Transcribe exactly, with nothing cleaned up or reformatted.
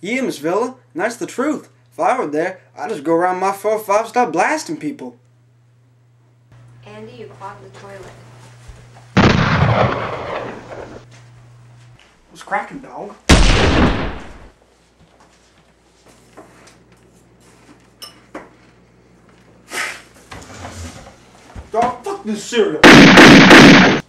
Yeah, Miss Villa, and that's the truth. If I were there, I'd just go around my four five and start blasting people. Andy, you clogged the toilet. What's cracking, dog? Dog, fuck this cereal.